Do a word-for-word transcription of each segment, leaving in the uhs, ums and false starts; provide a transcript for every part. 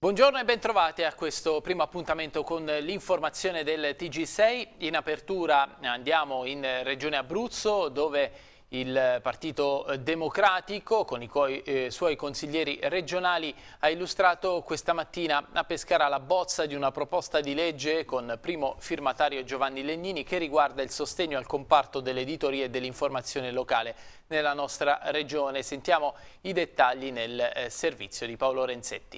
Buongiorno e bentrovati a questo primo appuntamento con l'informazione del T G sei. In apertura andiamo in Regione Abruzzo, dove il Partito Democratico con i eh, suoi consiglieri regionali ha illustrato questa mattina a Pescara la bozza di una proposta di legge con primo firmatario Giovanni Legnini che riguarda il sostegno al comparto dell'editoria e dell'informazione locale nella nostra regione. Sentiamo i dettagli nel eh, servizio di Paolo Renzetti.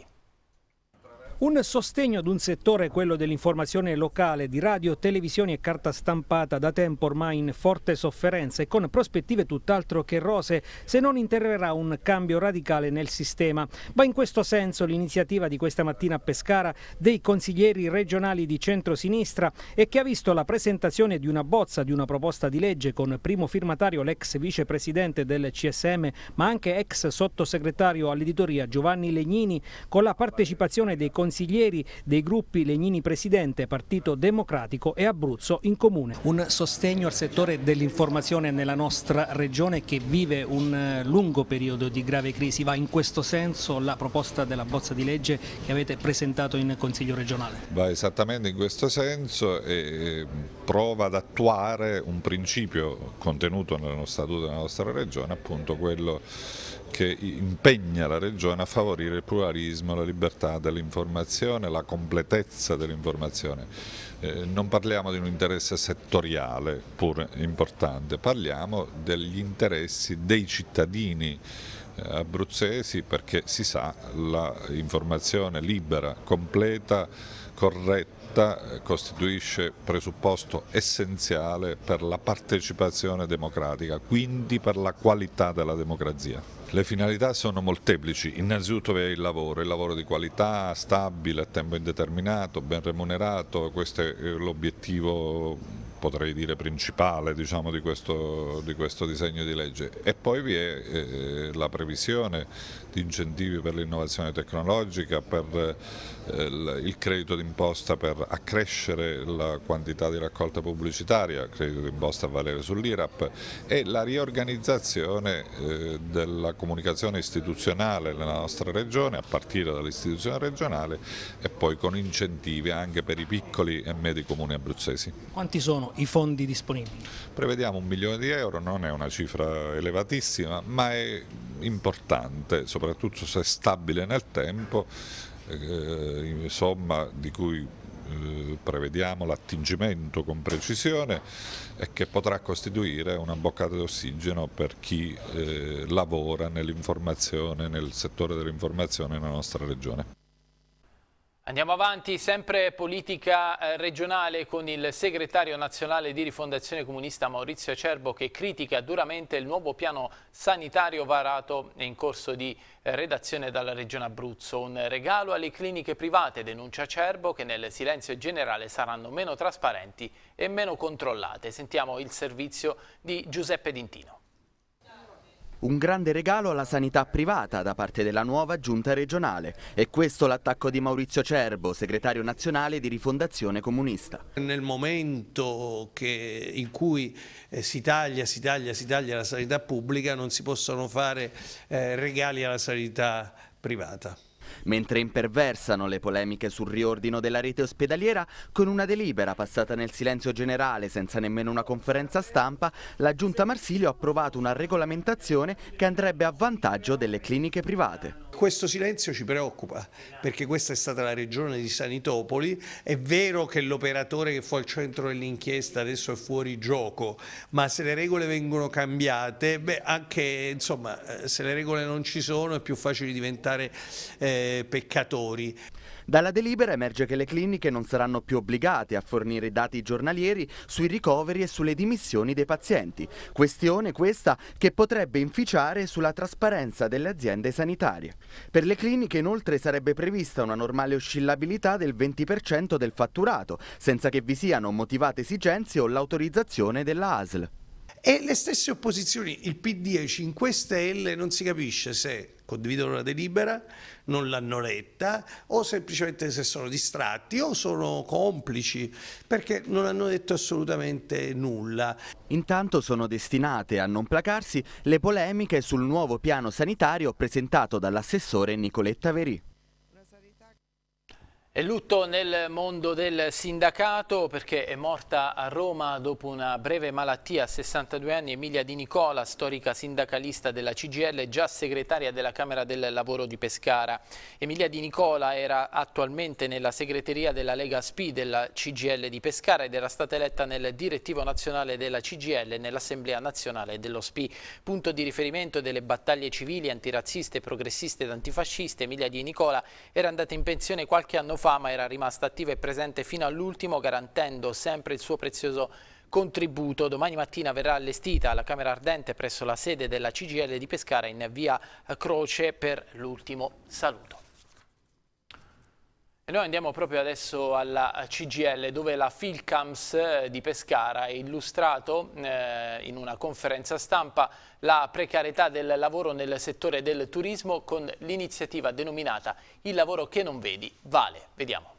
Un sostegno ad un settore, quello dell'informazione locale, di radio, televisione e carta stampata, da tempo ormai in forte sofferenza e con prospettive tutt'altro che rosee se non interverrà un cambio radicale nel sistema. Va in questo senso l'iniziativa di questa mattina a Pescara dei consiglieri regionali di centrosinistra e che ha visto la presentazione di una bozza di una proposta di legge con primo firmatario l'ex vicepresidente del C S M ma anche ex sottosegretario all'editoria Giovanni Legnini, con la partecipazione dei consiglieri consiglieri dei gruppi Legnini Presidente, Partito Democratico e Abruzzo in Comune. Un sostegno al settore dell'informazione nella nostra regione che vive un lungo periodo di grave crisi. Va in questo senso la proposta della bozza di legge che avete presentato in Consiglio regionale? Va esattamente in questo senso e prova ad attuare un principio contenuto nello Statuto della nostra regione, appunto quello che impegna la Regione a favorire il pluralismo, la libertà dell'informazione, la completezza dell'informazione. Eh, non parliamo di un interesse settoriale, pur importante, parliamo degli interessi dei cittadini eh, abruzzesi, perché si sa l'informazione libera, completa, corretta, costituisce presupposto essenziale per la partecipazione democratica, quindi per la qualità della democrazia. Le finalità sono molteplici, innanzitutto vi è il lavoro, il lavoro di qualità, stabile, a tempo indeterminato, ben remunerato, questo è l'obiettivo, potrei dire principale, diciamo, di, questo, di questo disegno di legge. E poi vi è eh, la previsione di incentivi per l'innovazione tecnologica, per eh, il credito d'imposta per accrescere la quantità di raccolta pubblicitaria, credito d'imposta a valere sull'I R A P, e la riorganizzazione eh, della comunicazione istituzionale nella nostra regione, a partire dall'istituzione regionale e poi con incentivi anche per i piccoli e medi comuni abruzzesi. Quanti sono i fondi disponibili? Prevediamo un milione di euro, non è una cifra elevatissima, ma è importante, soprattutto se è stabile nel tempo, eh, somma di cui eh, prevediamo l'attingimento con precisione e che potrà costituire una boccata d'ossigeno per chi eh, lavora nell'informazione, nel settore dell'informazione nella nostra regione. Andiamo avanti, sempre politica eh, regionale, con il segretario nazionale di Rifondazione Comunista Maurizio Acerbo che critica duramente il nuovo piano sanitario varato in corso di eh, redazione dalla Regione Abruzzo. Un regalo alle cliniche private, denuncia Acerbo, che nel silenzio generale saranno meno trasparenti e meno controllate. Sentiamo il servizio di Giuseppe D'Intino. Un grande regalo alla sanità privata da parte della nuova giunta regionale. E questo l'attacco di Maurizio Acerbo, segretario nazionale di Rifondazione Comunista. Nel momento che, in cui eh, si taglia, si taglia, si taglia la sanità pubblica, non si possono fare eh, regali alla sanità privata. Mentre imperversano le polemiche sul riordino della rete ospedaliera, con una delibera passata nel silenzio generale senza nemmeno una conferenza stampa, la Giunta Marsilio ha approvato una regolamentazione che andrebbe a vantaggio delle cliniche private. Questo silenzio ci preoccupa, perché questa è stata la regione di Sanitopoli. È vero che l'operatore che fu al centro dell'inchiesta adesso è fuori gioco, ma se le regole vengono cambiate, beh, anche insomma, se le regole non ci sono è più facile diventare eh, peccatori. Dalla delibera emerge che le cliniche non saranno più obbligate a fornire dati giornalieri sui ricoveri e sulle dimissioni dei pazienti. Questione questa che potrebbe inficiare sulla trasparenza delle aziende sanitarie. Per le cliniche inoltre sarebbe prevista una normale oscillabilità del venti per cento del fatturato, senza che vi siano motivate esigenze o l'autorizzazione della A S L. E le stesse opposizioni, il P D e i cinque Stelle, non si capisce se condividono la delibera, non l'hanno letta o semplicemente se sono distratti o sono complici, perché non hanno detto assolutamente nulla. Intanto sono destinate a non placarsi le polemiche sul nuovo piano sanitario presentato dall'assessore Nicoletta Verì. È lutto nel mondo del sindacato perché è morta a Roma dopo una breve malattia a sessantadue anni Emilia Di Nicola, storica sindacalista della C G I L, già segretaria della Camera del Lavoro di Pescara. Emilia Di Nicola era attualmente nella segreteria della Lega S P I della C G I L di Pescara ed era stata eletta nel direttivo nazionale della C G I L e nell'Assemblea nazionale dello S P I. Punto di riferimento delle battaglie civili, antirazziste, progressiste ed antifasciste, Emilia Di Nicola era andata in pensione qualche anno fa, ma era rimasta attiva e presente fino all'ultimo, garantendo sempre il suo prezioso contributo. Domani mattina verrà allestita la Camera Ardente presso la sede della C G I L di Pescara in via Croce per l'ultimo saluto. E noi andiamo proprio adesso alla C G I L, dove la Filcams di Pescara ha illustrato eh, in una conferenza stampa la precarietà del lavoro nel settore del turismo con l'iniziativa denominata Il lavoro che non vedi vale. Vediamo.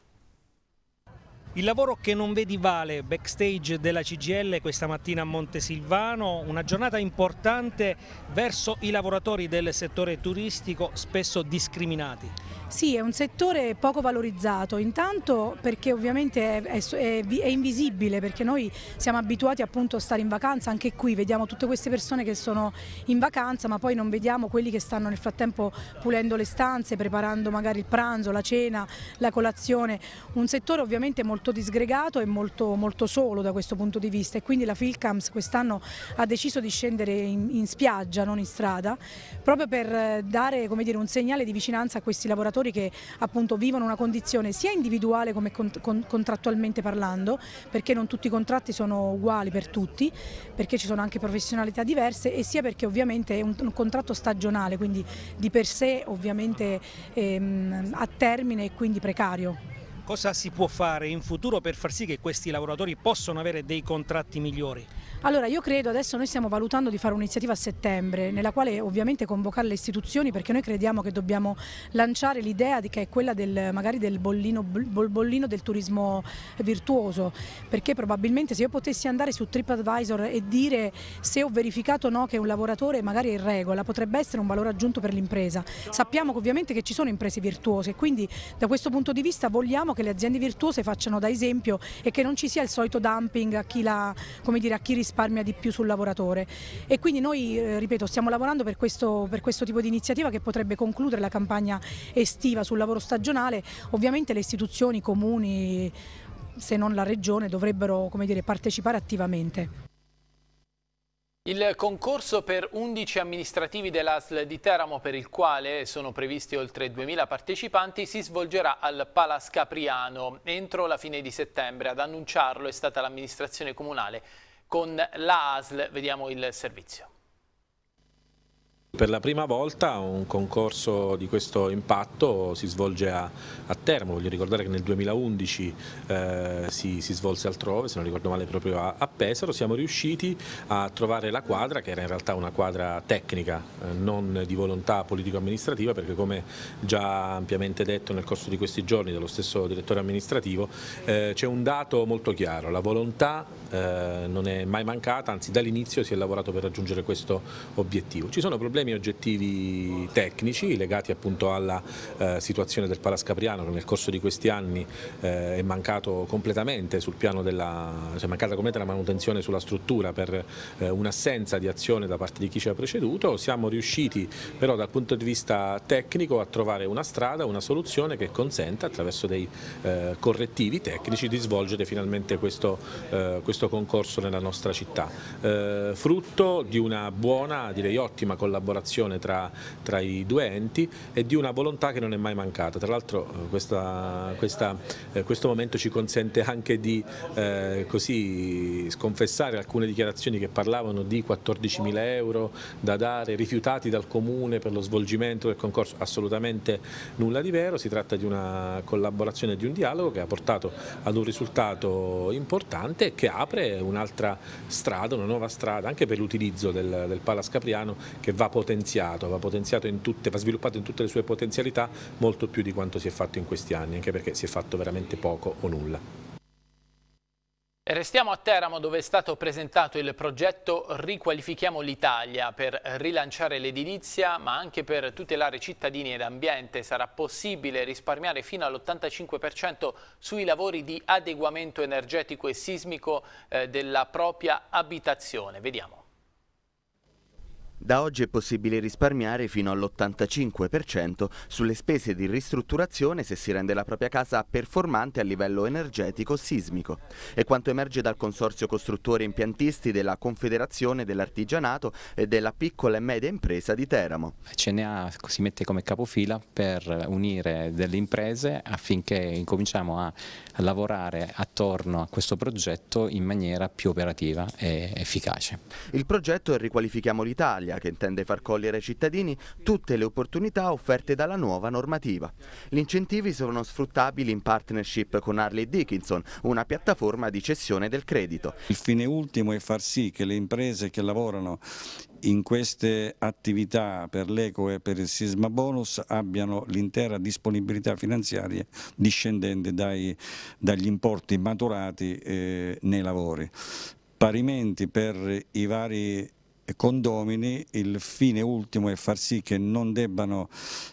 Il lavoro che non vedi vale, backstage della C G I L questa mattina a Montesilvano, una giornata importante verso i lavoratori del settore turistico spesso discriminati. Sì, è un settore poco valorizzato, intanto perché ovviamente è, è, è invisibile, perché noi siamo abituati appunto a stare in vacanza, anche qui vediamo tutte queste persone che sono in vacanza, ma poi non vediamo quelli che stanno nel frattempo pulendo le stanze, preparando magari il pranzo, la cena, la colazione. Un settore ovviamente molto disgregato e molto, molto solo da questo punto di vista, e quindi la Filcams quest'anno ha deciso di scendere in, in spiaggia, non in strada, proprio per dare, come dire, un segnale di vicinanza a questi lavoratori che appunto vivono una condizione sia individuale come contrattualmente parlando, perché non tutti i contratti sono uguali per tutti, perché ci sono anche professionalità diverse, e sia perché ovviamente è un, un contratto stagionale, quindi di per sé ovviamente ehm, a termine e quindi precario. Cosa si può fare in futuro per far sì che questi lavoratori possano avere dei contratti migliori? Allora, io credo, adesso noi stiamo valutando di fare un'iniziativa a settembre, nella quale ovviamente convocare le istituzioni, perché noi crediamo che dobbiamo lanciare l'idea che è quella del, magari del bollino, bollino del turismo virtuoso, perché probabilmente se io potessi andare su TripAdvisor e dire se ho verificato o no che un lavoratore magari è in regola, potrebbe essere un valore aggiunto per l'impresa. Sappiamo che ovviamente che ci sono imprese virtuose, quindi da questo punto di vista vogliamo che le aziende virtuose facciano da esempio e che non ci sia il solito dumping a chi, la, come dire, a chi risparmia di più sul lavoratore. E quindi noi, eh, ripeto, stiamo lavorando per questo, per questo tipo di iniziativa che potrebbe concludere la campagna estiva sul lavoro stagionale. Ovviamente le istituzioni, i comuni, se non la regione, dovrebbero, come dire, partecipare attivamente. Il concorso per undici amministrativi dell'A S L di Teramo, per il quale sono previsti oltre duemila partecipanti, si svolgerà al Palace Capriano entro la fine di settembre. Ad annunciarlo è stata l'amministrazione comunale con la A S L. Vediamo il servizio. Per la prima volta un concorso di questo impatto si svolge a, a Teramo. Voglio ricordare che nel duemilaundici eh, si, si svolse altrove, se non ricordo male proprio a, a Pesaro. Siamo riusciti a trovare la quadra, che era in realtà una quadra tecnica, eh, non di volontà politico-amministrativa, perché come già ampiamente detto nel corso di questi giorni dallo stesso direttore amministrativo, eh, c'è un dato molto chiaro: la volontà eh, non è mai mancata, anzi dall'inizio si è lavorato per raggiungere questo obiettivo. Ci sono problemi oggettivi tecnici legati appunto alla eh, situazione del Palace Capriano, che nel corso di questi anni eh, è mancato completamente sul piano della, cioè è mancata completamente la manutenzione sulla struttura per eh, un'assenza di azione da parte di chi ci ha preceduto. Siamo riusciti però dal punto di vista tecnico a trovare una strada, una soluzione che consenta, attraverso dei eh, correttivi tecnici, di svolgere finalmente questo, eh, questo concorso nella nostra città, eh, frutto di una buona, direi ottima collaborazione Tra, tra i due enti e di una volontà che non è mai mancata. Tra l'altro questa, questa, eh, questo momento ci consente anche di eh, così sconfessare alcune dichiarazioni che parlavano di quattordicimila euro da dare rifiutati dal Comune per lo svolgimento del concorso. Assolutamente nulla di vero, si tratta di una collaborazione e di un dialogo che ha portato ad un risultato importante e che apre un'altra strada, una nuova strada anche per l'utilizzo del, del Palace Capriano, che va potenziato, va potenziato in tutte, va sviluppato in tutte le sue potenzialità, molto più di quanto si è fatto in questi anni, anche perché si è fatto veramente poco o nulla. Restiamo a Teramo, dove è stato presentato il progetto Riqualifichiamo l'Italia per rilanciare l'edilizia, ma anche per tutelare cittadini ed ambiente. Sarà possibile risparmiare fino all'ottantacinque per cento sui lavori di adeguamento energetico e sismico eh, della propria abitazione. Vediamo. Da oggi è possibile risparmiare fino all'ottantacinque per cento sulle spese di ristrutturazione se si rende la propria casa performante a livello energetico sismico. È quanto emerge dal Consorzio Costruttori e Impiantisti della Confederazione dell'Artigianato e della Piccola e Media Impresa di Teramo. C N A si mette come capofila per unire delle imprese affinché incominciamo a lavorare attorno a questo progetto in maniera più operativa e efficace. Il progetto è Riqualifichiamo l'Italia, che intende far cogliere ai cittadini tutte le opportunità offerte dalla nuova normativa. Gli incentivi sono sfruttabili in partnership con Harley Dickinson, una piattaforma di cessione del credito. Il fine ultimo è far sì che le imprese che lavorano in queste attività per l'eco e per il sisma bonus abbiano l'intera disponibilità finanziaria discendente dai, dagli importi maturati eh, nei lavori. Parimenti per i vari condomini il fine ultimo è far sì che non debbano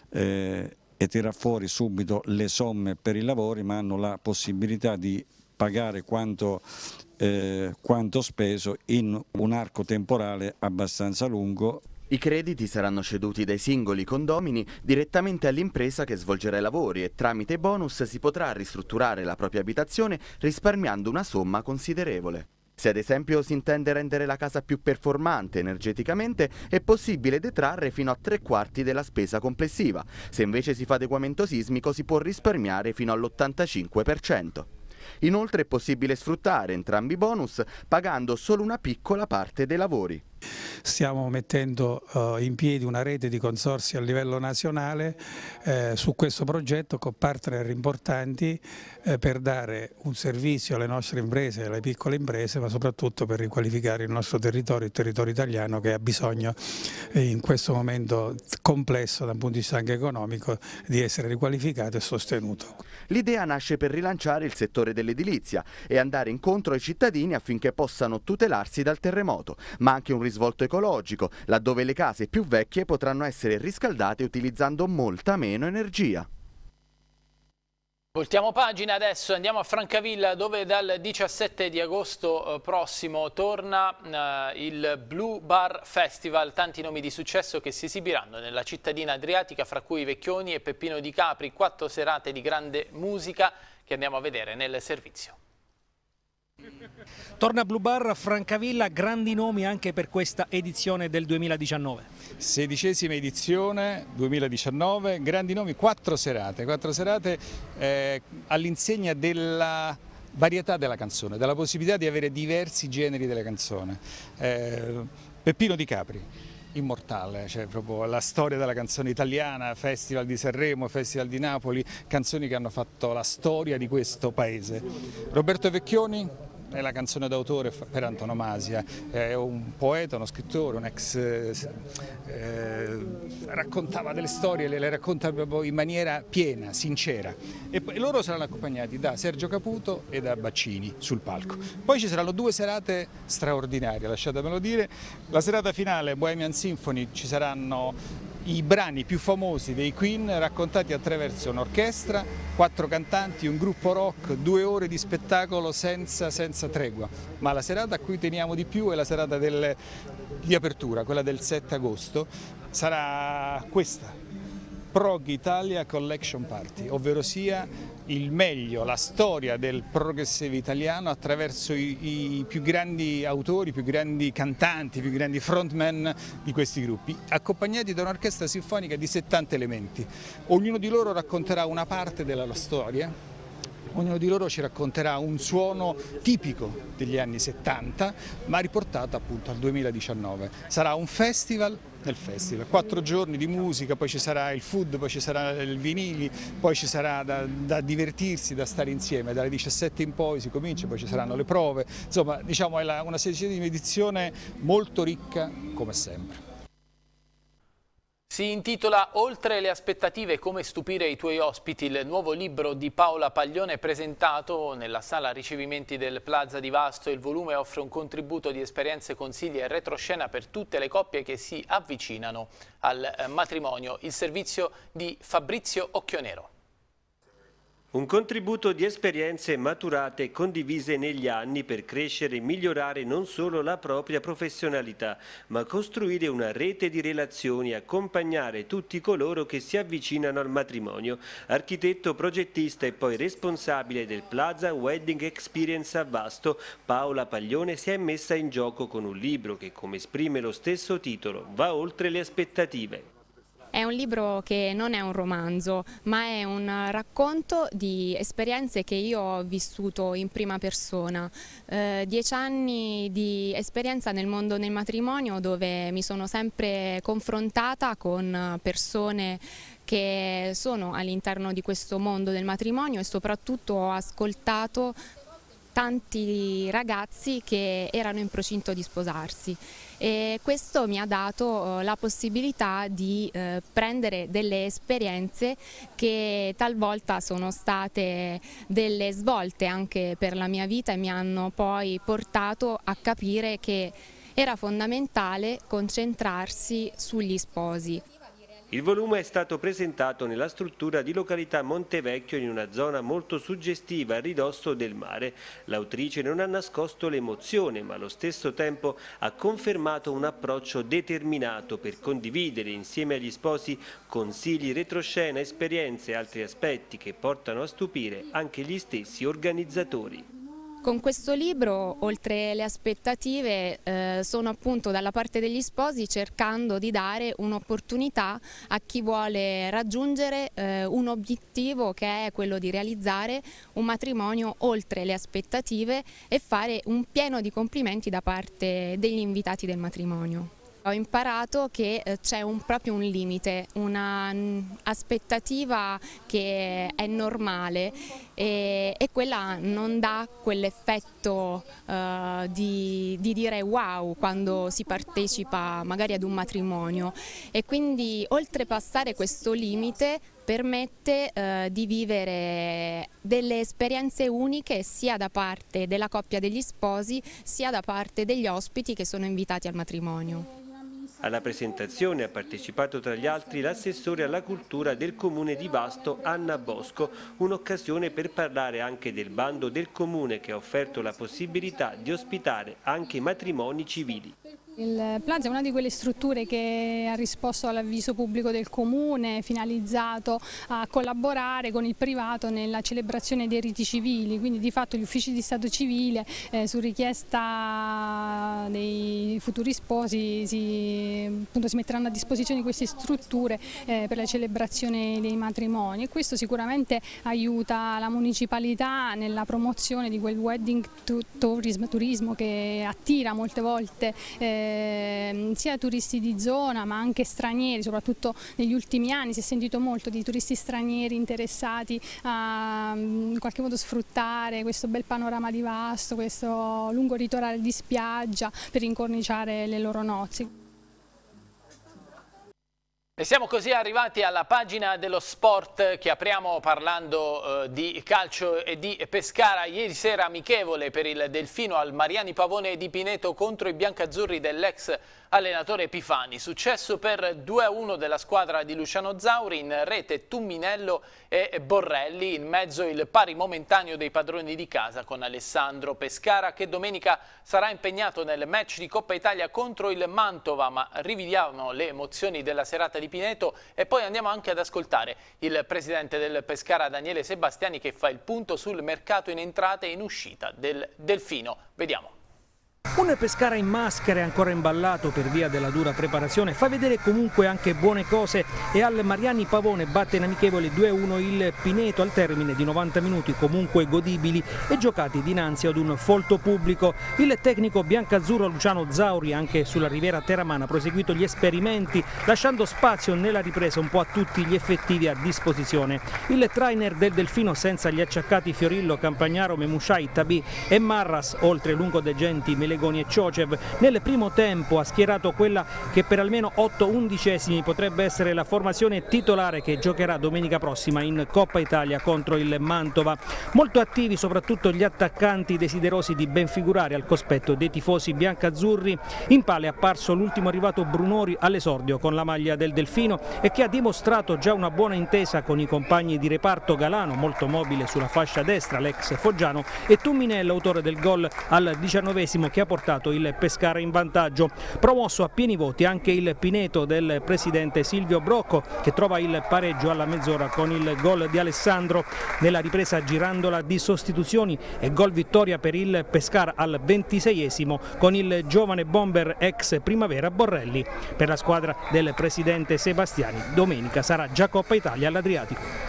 eh, e tirar fuori subito le somme per i lavori, ma hanno la possibilità di pagare quanto, eh, quanto speso in un arco temporale abbastanza lungo. I crediti saranno ceduti dai singoli condomini direttamente all'impresa che svolgerà i lavori e tramite bonus si potrà ristrutturare la propria abitazione risparmiando una somma considerevole. Se ad esempio si intende rendere la casa più performante energeticamente, è possibile detrarre fino a tre quarti della spesa complessiva. Se invece si fa adeguamento sismico si può risparmiare fino all'ottantacinque per cento. Inoltre è possibile sfruttare entrambi i bonus pagando solo una piccola parte dei lavori. Stiamo mettendo uh, in piedi una rete di consorzi a livello nazionale eh, su questo progetto con partner importanti eh, per dare un servizio alle nostre imprese, alle piccole imprese, ma soprattutto per riqualificare il nostro territorio, il territorio italiano che ha bisogno eh, in questo momento complesso da un punto di vista anche economico di essere riqualificato e sostenuto. L'idea nasce per rilanciare il settore dell'edilizia e andare incontro ai cittadini affinché possano tutelarsi dal terremoto, ma anche un risvolto ecologico, laddove le case più vecchie potranno essere riscaldate utilizzando molta meno energia. Voltiamo pagina adesso, andiamo a Francavilla, dove dal diciassette di agosto prossimo torna eh, il Blue Bar Festival, tanti nomi di successo che si esibiranno nella cittadina adriatica, fra cui Vecchioni e Peppino Di Capri, quattro serate di grande musica che andiamo a vedere nel servizio. Torna Blue Bar a Francavilla, grandi nomi anche per questa edizione del duemiladiciannove. Sedicesima edizione duemiladiciannove, grandi nomi, quattro serate, quattro serate eh, all'insegna della varietà della canzone, della possibilità di avere diversi generi della canzone. Eh, Peppino Di Capri, immortale, cioè proprio la storia della canzone italiana, Festival di Sanremo, Festival di Napoli, canzoni che hanno fatto la storia di questo paese. Roberto Vecchioni è la canzone d'autore per antonomasia, è un poeta, uno scrittore, un ex, eh, raccontava delle storie, le, le racconta proprio in maniera piena, sincera, e, e loro saranno accompagnati da Sergio Caputo e da Baccini sul palco. Poi ci saranno due serate straordinarie, lasciatemelo dire. La serata finale, Bohemian Symphony, ci saranno i brani più famosi dei Queen raccontati attraverso un'orchestra, quattro cantanti, un gruppo rock, due ore di spettacolo senza, senza tregua. Ma la serata a cui teniamo di più è la serata del, di apertura, quella del sette agosto, sarà questa, Prog Italia Collection Party, ovvero sia il meglio, la storia del progressive italiano attraverso i, i più grandi autori, i più grandi cantanti, i più grandi frontman di questi gruppi, accompagnati da un'orchestra sinfonica di settanta elementi. Ognuno di loro racconterà una parte della loro storia. Ognuno di loro ci racconterà un suono tipico degli anni settanta, ma riportato appunto al duemiladiciannove. Sarà un festival nel festival, quattro giorni di musica, poi ci sarà il food, poi ci sarà il vinili, poi ci sarà da, da divertirsi, da stare insieme. Dalle diciassette in poi si comincia, poi ci saranno le prove. Insomma, diciamo è la, una sedicesima edizione molto ricca come sempre. Si intitola Oltre le aspettative, come stupire i tuoi ospiti, il nuovo libro di Paola Paglione presentato nella sala ricevimenti del Plaza di Vasto. Il volume offre un contributo di esperienze, consigli e retroscena per tutte le coppie che si avvicinano al matrimonio. Il servizio di Fabrizio Occhionero. Un contributo di esperienze maturate e condivise negli anni per crescere e migliorare non solo la propria professionalità, ma costruire una rete di relazioni e accompagnare tutti coloro che si avvicinano al matrimonio. Architetto, progettista e poi responsabile del Plaza Wedding Experience a Vasto, Paola Paglione si è messa in gioco con un libro che, come esprime lo stesso titolo, va oltre le aspettative. È un libro che non è un romanzo, ma è un racconto di esperienze che io ho vissuto in prima persona. Eh, dieci anni di esperienza nel mondo del matrimonio, dove mi sono sempre confrontata con persone che sono all'interno di questo mondo del matrimonio e soprattutto ho ascoltato tanti ragazzi che erano in procinto di sposarsi. E questo mi ha dato eh, la possibilità di eh, prendere delle esperienze che talvolta sono state delle svolte anche per la mia vita e mi hanno poi portato a capire che era fondamentale concentrarsi sugli sposi. Il volume è stato presentato nella struttura di località Montevecchio, in una zona molto suggestiva a ridosso del mare. L'autrice non ha nascosto l'emozione, ma allo stesso tempo ha confermato un approccio determinato per condividere insieme agli sposi consigli, retroscena, esperienze e altri aspetti che portano a stupire anche gli stessi organizzatori. Con questo libro, oltre le aspettative, eh, sono appunto dalla parte degli sposi, cercando di dare un'opportunità a chi vuole raggiungere eh, un obiettivo, che è quello di realizzare un matrimonio oltre le aspettative e fare un pieno di complimenti da parte degli invitati del matrimonio. Ho imparato che c'è un, proprio un limite, un'aspettativa che è normale e, e quella non dà quell'effetto uh, di, di dire wow quando si partecipa magari ad un matrimonio, e quindi oltrepassare questo limite permette eh, di vivere delle esperienze uniche sia da parte della coppia degli sposi sia da parte degli ospiti che sono invitati al matrimonio. Alla presentazione ha partecipato tra gli altri l'assessore alla cultura del comune di Vasto, Anna Bosco, un'occasione per parlare anche del bando del comune che ha offerto la possibilità di ospitare anche i matrimoni civili. Il Plaza è una di quelle strutture che ha risposto all'avviso pubblico del comune, finalizzato a collaborare con il privato nella celebrazione dei riti civili, quindi di fatto gli uffici di Stato civile eh, su richiesta dei futuri sposi si, appunto, si metteranno a disposizione di queste strutture eh, per la celebrazione dei matrimoni, e questo sicuramente aiuta la municipalità nella promozione di quel wedding tourism, turismo che attira molte volte eh, sia turisti di zona ma anche stranieri. Soprattutto negli ultimi anni si è sentito molto di turisti stranieri interessati a in qualche modo sfruttare questo bel panorama di Vasto, questo lungo litorale di spiaggia per incorniciare le loro nozze. E siamo così arrivati alla pagina dello sport che apriamo parlando eh, di calcio e di Pescara. Ieri sera amichevole per il Delfino al Mariani Pavone di Pineto contro i biancazzurri dell'ex allenatore Epifani. Successo per due a uno della squadra di Luciano Zauri, in rete Tumminello e Borrelli, in mezzo il pari momentaneo dei padroni di casa con Alessandro Pescara, che domenica sarà impegnato nel match di Coppa Italia contro il Mantova. Ma riviviamo le emozioni della serata di Pineto e poi andiamo anche ad ascoltare il presidente del Pescara, Daniele Sebastiani, che fa il punto sul mercato in entrata e in uscita del Delfino. Vediamo. Un Pescara in maschera e ancora imballato per via della dura preparazione fa vedere comunque anche buone cose, e al Mariani Pavone batte in amichevole due a uno il Pineto al termine di novanta minuti comunque godibili e giocati dinanzi ad un folto pubblico. Il tecnico biancazzurro Luciano Zauri anche sulla Riviera Teramana ha proseguito gli esperimenti, lasciando spazio nella ripresa un po' a tutti gli effettivi a disposizione. Il trainer del Delfino, senza gli acciaccati Fiorillo, Campagnaro, Memusciai, Tabì e Marras, oltre lungo degenti Mele Melegoni e Ciocev. Nel primo tempo ha schierato quella che per almeno otto undicesimi potrebbe essere la formazione titolare che giocherà domenica prossima in Coppa Italia contro il Mantova. Molto attivi soprattutto gli attaccanti desiderosi di ben figurare al cospetto dei tifosi biancazzurri. In pale è apparso l'ultimo arrivato Brunori all'esordio con la maglia del Delfino e che ha dimostrato già una buona intesa con i compagni di reparto Galano, molto mobile sulla fascia destra, l'ex foggiano, e Tumminè, l'autore del gol al diciannovesimo che ha portato il Pescara in vantaggio. Promosso a pieni voti anche il Pineto del presidente Silvio Brocco, che trova il pareggio alla mezz'ora con il gol di Alessandro. Nella ripresa girandola di sostituzioni e gol vittoria per il Pescara al ventiseiesimo con il giovane bomber ex Primavera Borrelli. Per la squadra del presidente Sebastiani domenica sarà già Coppa Italia all'Adriatico.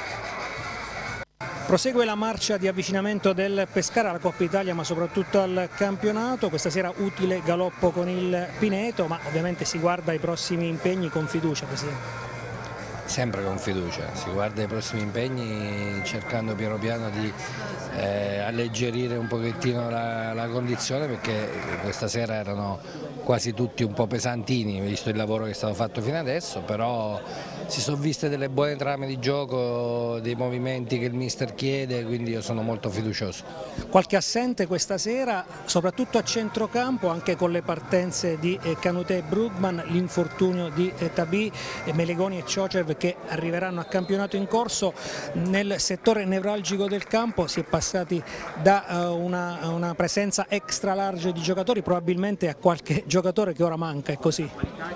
Prosegue la marcia di avvicinamento del Pescara alla Coppa Italia, ma soprattutto al campionato. Questa sera utile galoppo con il Pineto, ma ovviamente si guarda ai prossimi impegni con fiducia, Presidente. Sempre con fiducia, si guarda ai prossimi impegni cercando piano piano di eh, alleggerire un pochettino la, la condizione, perché questa sera erano quasi tutti un po' pesantini visto il lavoro che è stato fatto fino adesso, però si sono viste delle buone trame di gioco, dei movimenti che il mister chiede, quindi io sono molto fiducioso. Qualche assente questa sera, soprattutto a centrocampo, anche con le partenze di Canutè e Brugman, l'infortunio di Tabì, Melegoni e Ciocev che arriveranno a campionato in corso. Nel settore nevralgico del campo si è passati da una, una presenza extra large di giocatori probabilmente a qualche giocatore che ora manca, è così?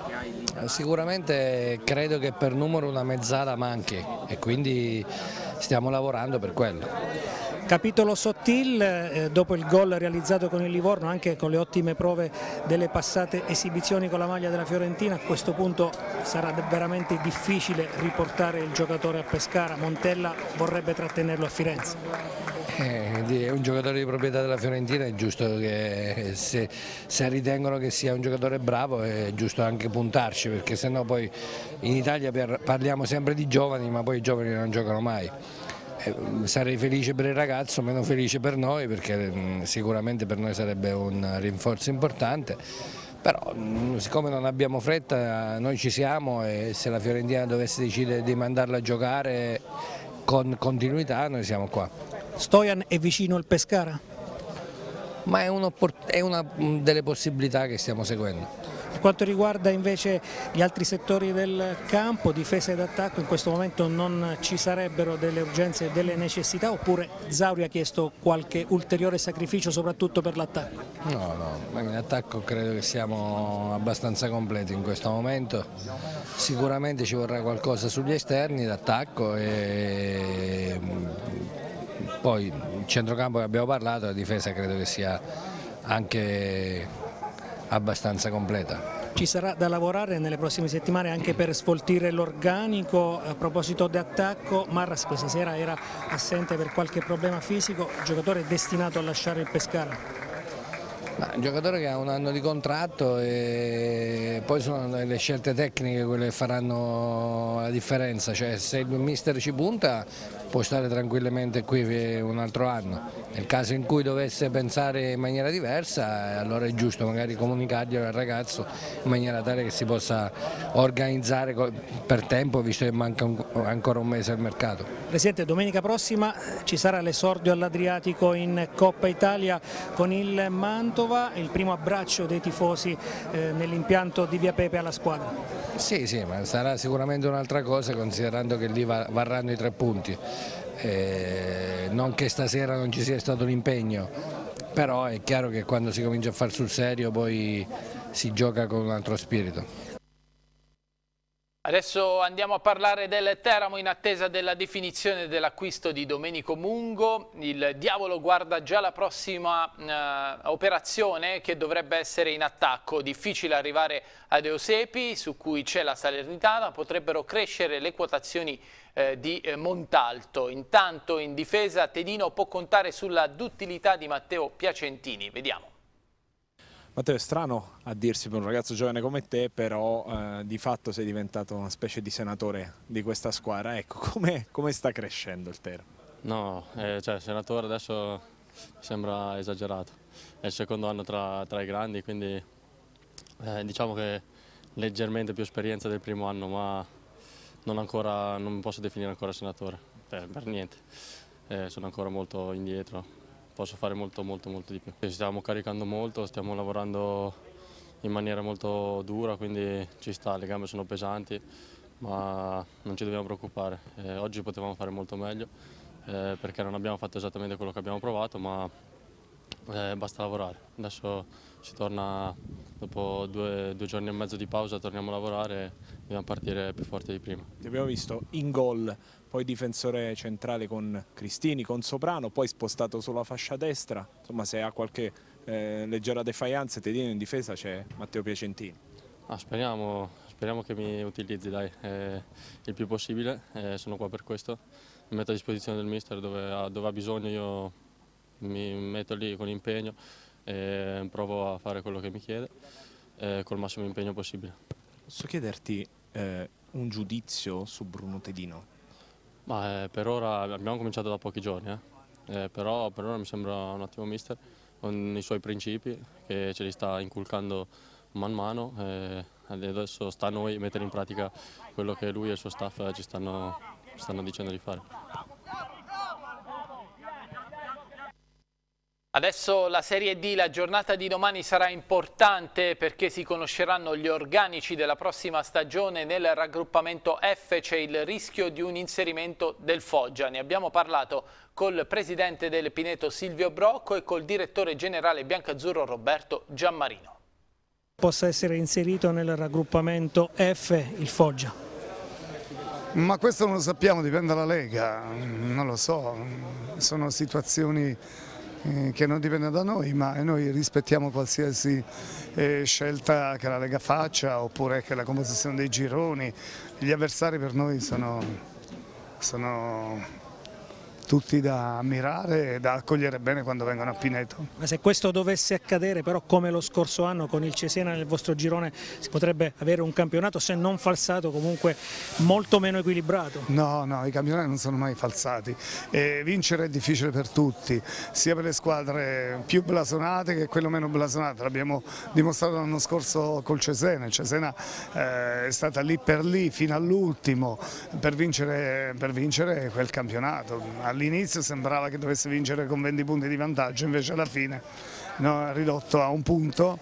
Sicuramente credo che per numero una mezzala manchi e quindi stiamo lavorando per quello. Capitolo Sottil, eh, dopo il gol realizzato con il Livorno, anche con le ottime prove delle passate esibizioni con la maglia della Fiorentina, a questo punto sarà veramente difficile riportare il giocatore a Pescara. Montella vorrebbe trattenerlo a Firenze. Eh, è un giocatore di proprietà della Fiorentina, è giusto che se, se ritengono che sia un giocatore bravo è giusto anche puntarci, perché sennò poi in Italia parliamo sempre di giovani, ma poi i giovani non giocano mai. Sarei felice per il ragazzo, meno felice per noi, perché sicuramente per noi sarebbe un rinforzo importante, però siccome non abbiamo fretta noi ci siamo e se la Fiorentina dovesse decidere di mandarla a giocare con continuità noi siamo qua. Stojan è vicino al Pescara? Ma è, è una delle possibilità che stiamo seguendo. Per quanto riguarda invece gli altri settori del campo, difesa ed attacco, in questo momento non ci sarebbero delle urgenze e delle necessità, oppure Zauri ha chiesto qualche ulteriore sacrificio soprattutto per l'attacco? No, no, in attacco credo che siamo abbastanza completi in questo momento, sicuramente ci vorrà qualcosa sugli esterni d'attacco e poi il centrocampo che abbiamo parlato, la difesa credo che sia anche abbastanza completa. Ci sarà da lavorare nelle prossime settimane anche per sfoltire l'organico. A proposito di attacco, Marras questa sera era assente per qualche problema fisico, il giocatore è destinato a lasciare il Pescara. Ma un giocatore che ha un anno di contratto e poi sono le scelte tecniche quelle che faranno la differenza, cioè se il mister ci punta può stare tranquillamente qui un altro anno, nel caso in cui dovesse pensare in maniera diversa allora è giusto magari comunicarglielo al ragazzo in maniera tale che si possa organizzare per tempo, visto che manca un, ancora un mese al mercato. Presidente, domenica prossima ci sarà l'esordio all'Adriatico in Coppa Italia con il Mantova, il primo abbraccio dei tifosi eh, nell'impianto di Via Pepe alla squadra. Sì, sì, ma sarà sicuramente un'altra cosa considerando che lì varranno i tre punti. Eh, non che stasera non ci sia stato l'impegno, però è chiaro che quando si comincia a far sul serio poi si gioca con un altro spirito. Adesso andiamo a parlare del Teramo in attesa della definizione dell'acquisto di Domenico Mungo. Il Diavolo guarda già la prossima eh, operazione che dovrebbe essere in attacco. Difficile arrivare ad Eusebio, su cui c'è la Salernitana, potrebbero crescere le quotazioni eh, di eh, Montalto. Intanto in difesa Tedino può contare sulla duttilità di Matteo Piacentini. Vediamo. Matteo, è strano a dirsi per un ragazzo giovane come te, però eh, di fatto sei diventato una specie di senatore di questa squadra. Ecco, come, come sta crescendo il Teramo? No, eh, cioè senatore adesso sembra esagerato. è il secondo anno tra, tra i grandi, quindi eh, diciamo che leggermente più esperienza del primo anno, ma non, ancora, non mi posso definire ancora senatore, per, per niente. Eh, sono ancora molto indietro, posso fare molto molto molto di più. Stiamo caricando molto, stiamo lavorando in maniera molto dura, quindi ci sta, le gambe sono pesanti, ma non ci dobbiamo preoccupare. Eh, oggi potevamo fare molto meglio eh, perché non abbiamo fatto esattamente quello che abbiamo provato, ma eh, basta lavorare. Adesso si torna, dopo due, due giorni e mezzo di pausa, torniamo a lavorare e dobbiamo partire più forte di prima. Ti abbiamo visto in gol, poi difensore centrale con Cristini, con Soprano, poi spostato sulla fascia destra. Insomma, se ha qualche eh, leggera defiance, Tedino in difesa c'è Matteo Piacentini. Ah, speriamo, speriamo che mi utilizzi dai, eh, il più possibile, eh, sono qua per questo. Mi metto a disposizione del mister, dove ha, dove ha bisogno io mi metto lì con impegno e provo a fare quello che mi chiede eh, col massimo impegno possibile. Posso chiederti eh, un giudizio su Bruno Tedino? Ma, eh, per ora abbiamo cominciato da pochi giorni, eh. Eh, però per ora mi sembra un ottimo mister con i suoi principi che ce li sta inculcando man mano e adesso sta a noi mettere in pratica quello che lui e il suo staff ci stanno, ci stanno dicendo di fare. Adesso la Serie D, la giornata di domani sarà importante perché si conosceranno gli organici della prossima stagione. Nel raggruppamento F c'è il rischio di un inserimento del Foggia. Ne abbiamo parlato col presidente del Pineto Silvio Brocco e col direttore generale biancazzurro Roberto Giammarino. Possa essere inserito nel raggruppamento F il Foggia? Ma questo non lo sappiamo, dipende dalla Lega, non lo so, sono situazioni che non dipendono da noi, ma noi rispettiamo qualsiasi eh, scelta che la Lega faccia oppure che la composizione dei gironi. Gli avversari per noi sono, sono tutti da ammirare e da accogliere bene quando vengono a Pineto. Ma se questo dovesse accadere, però, come lo scorso anno con il Cesena nel vostro girone, si potrebbe avere un campionato, se non falsato, comunque molto meno equilibrato? No, no, i campionati non sono mai falsati. E vincere è difficile per tutti, sia per le squadre più blasonate che quelle meno blasonate. L'abbiamo dimostrato l'anno scorso col Cesena. Il Cesena eh, è stata lì per lì fino all'ultimo per vincere, per vincere quel campionato. All'inizio sembrava che dovesse vincere con venti punti di vantaggio, invece alla fine no, è ridotto a un punto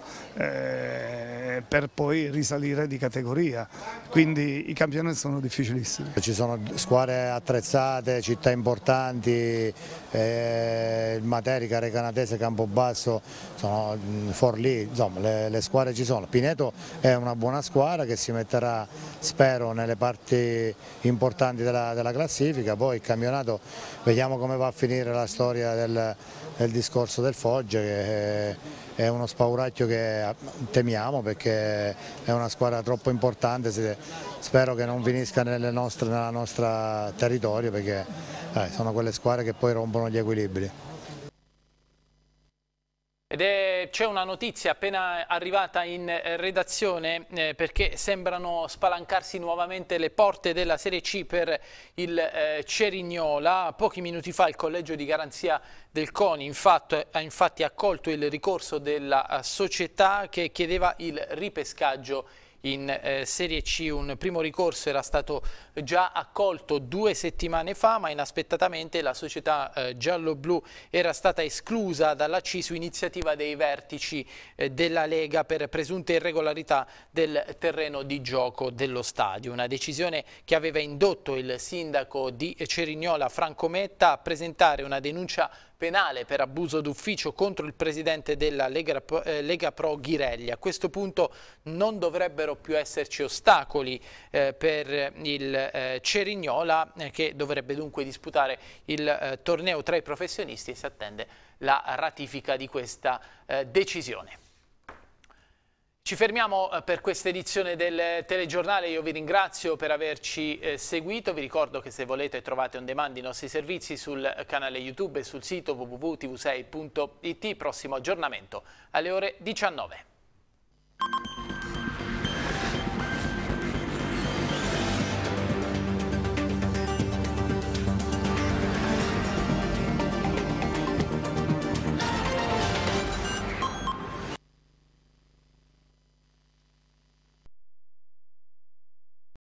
eh, per poi risalire di categoria, quindi i campionati sono difficilissimi. Ci sono squadre attrezzate, città importanti, eh, il Materica, Recanatese, Campobasso, sono Forlì, insomma le, le squadre ci sono. Pineto è una buona squadra che si metterà, spero, nelle parti importanti della, della classifica, poi il campionato vediamo come va a finire la storia del, del discorso del Foggia, che è uno spauracchio che temiamo perché è una squadra troppo importante, spero che non finisca nelle nostre, nella nostra territorio perché eh, sono quelle squadre che poi rompono gli equilibri. Ed c'è una notizia appena arrivata in redazione eh, perché sembrano spalancarsi nuovamente le porte della Serie C per il eh, Cerignola. Pochi minuti fa il collegio di garanzia del CONI infatti, ha infatti accolto il ricorso della società che chiedeva il ripescaggio in eh, Serie C. Un primo ricorso era stato già accolto due settimane fa, ma inaspettatamente la società eh, giallo-blu era stata esclusa dalla C su iniziativa dei vertici eh, della Lega per presunte irregolarità del terreno di gioco dello stadio. Una decisione che aveva indotto il sindaco di Cerignola Franco Metta a presentare una denuncia penale per abuso d'ufficio contro il presidente della Lega, eh, Lega Pro Ghirelli. A questo punto non dovrebbero più esserci ostacoli eh, per il eh, Cerignola eh, che dovrebbe dunque disputare il eh, torneo tra i professionisti e si attende la ratifica di questa eh, decisione. Ci fermiamo per questa edizione del telegiornale, io vi ringrazio per averci eh, seguito, vi ricordo che se volete trovate on demand i nostri servizi sul canale YouTube e sul sito w w w punto t v sei punto it, prossimo aggiornamento alle ore diciannove.